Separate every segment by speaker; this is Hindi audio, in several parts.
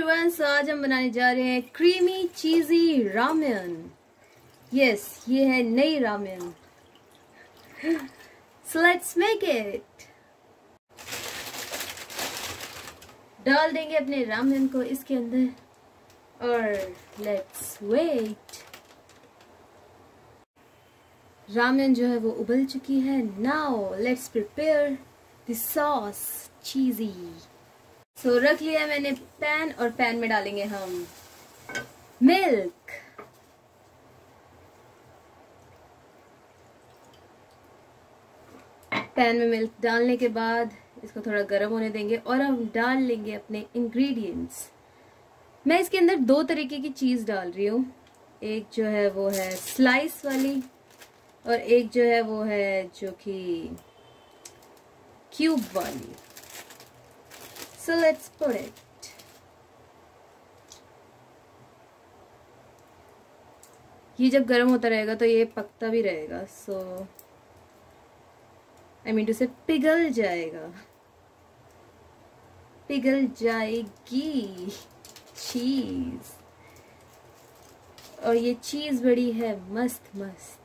Speaker 1: एवरीवन, सो आज हम बनाने जा रहे हैं क्रीमी चीजी रामेन। यस, ये है नई ramen. So let's make it. डाल देंगे अपने रामेन को इसके अंदर और लेट्स वेट। रामेन जो है वो उबल चुकी है। Now let's prepare the sauce cheesy. So रख लिया मैंने पैन और पैन में डालेंगे हम मिल्क। पैन में मिल्क डालने के बाद इसको थोड़ा गर्म होने देंगे और हम डाल लेंगे अपने इंग्रेडिएंट्स। मैं इसके अंदर दो तरीके की चीज डाल रही हूँ। एक जो है वो है स्लाइस वाली और एक जो है वो है जो कि क्यूब वाली। So let's put it. ये जब गर्म होता रहेगा तो ये पकता भी रहेगा। So I mean to say पिघल जाएगा, पिघल जाएगी चीज। और ये चीज बड़ी है मस्त मस्त।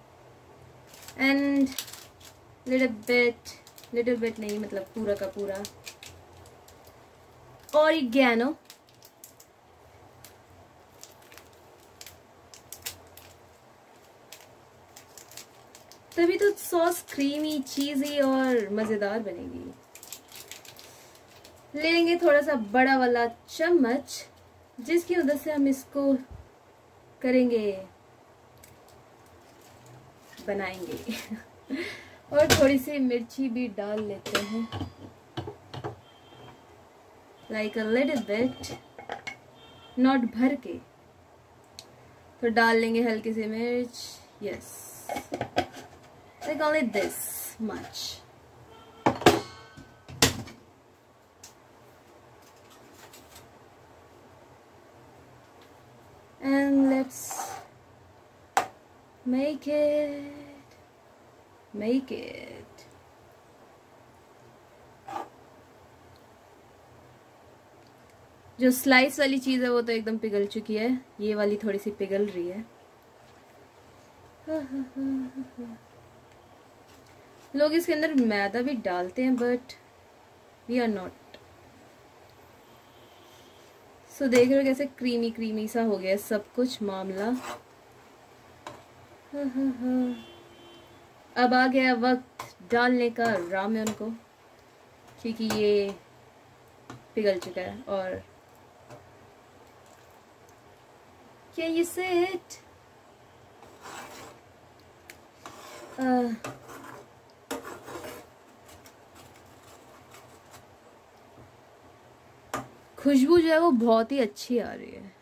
Speaker 1: एंड लिटिल बिट नहीं, मतलब पूरा का पूरा ऑरिगैनो। तभी तो सॉस क्रीमी चीजी और मजेदार बनेगी। लेंगे थोड़ा सा बड़ा वाला चम्मच जिसकी मदद से हम इसको करेंगे, बनाएंगे। और थोड़ी सी मिर्ची भी डाल लेते हैं, like a little bit, not भर के। तो डाल लेंगे हल्की सी मिर्च। yes, like only this much। and let's make it जो स्लाइस वाली चीज है वो तो एकदम पिघल चुकी है, ये वाली थोड़ी सी पिघल रही है। लोग इसके अंदर मैदा भी डालते हैं but we are not. So देख रहे हो कैसे क्रीमी क्रीमी सा हो गया सब कुछ मामला। अब आ गया वक्त डालने का रामेन को, क्योंकि ये पिघल चुका है। और Can you see it? खुशबू जो है वो बहुत ही अच्छी आ रही है।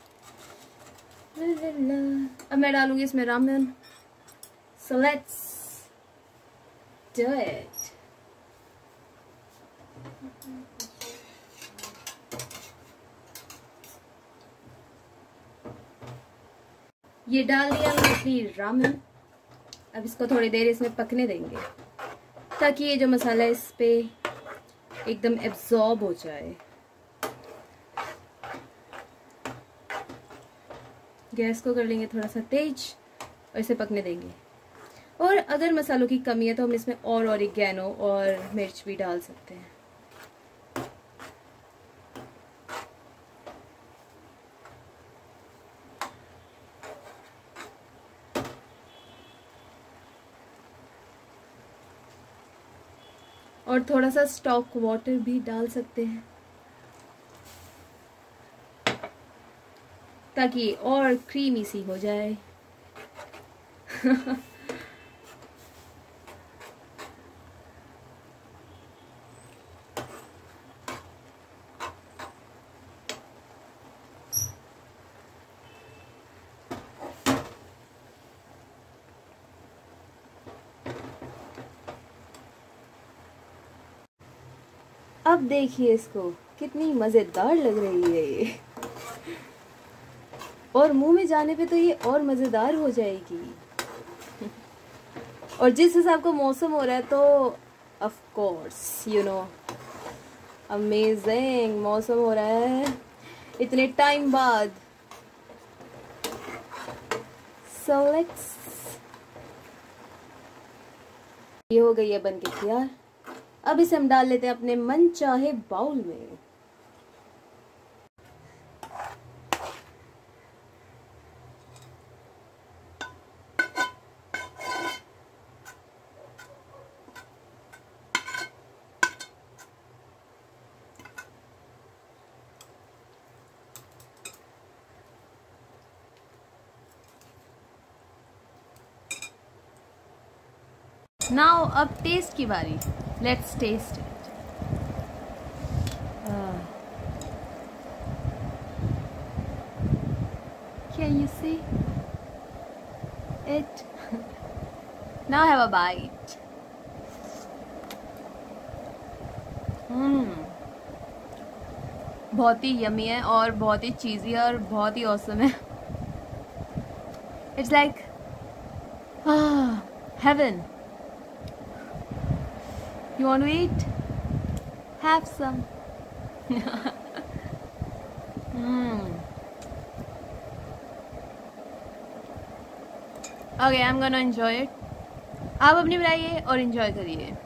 Speaker 1: अब मैं डालूंगी इसमें ramen. So let's do it. ये डाल दिया हमने अपनी रामेन। अब इसको थोड़ी देर इसमें पकने देंगे ताकि ये जो मसाला है इस पे एकदम एब्जॉर्ब हो जाए। गैस को कर लेंगे थोड़ा सा तेज और इसे पकने देंगे। और अगर मसालों की कमी है तो हम इसमें और ऑरिगैनो और मिर्च भी डाल सकते हैं। और थोड़ा सा स्टॉक वाटर भी डाल सकते हैं ताकि और क्रीमी सी हो जाए। अब देखिए इसको, कितनी मजेदार लग रही है ये। और मुंह में जाने पे तो ये और मजेदार हो जाएगी। और जिस हिसाब का मौसम हो रहा है तो of course you know amazing मौसम हो रहा है। इतने टाइम बाद। So let's, ये हो गई है बन के तैयार। अब इसे हम डाल लेते हैं अपने मन चाहे बाउल में। नाउ अब टेस्ट की बारी। Let's taste it. Can you see it? Now have a bite. बहुत ही यमी है और बहुत ही चीज़ी है और बहुत ही ऑसम है। It's like heaven. You want to eat? Have some. Okay, I'm gonna enjoy it. आप अपनी बनाइए और enjoy करिए।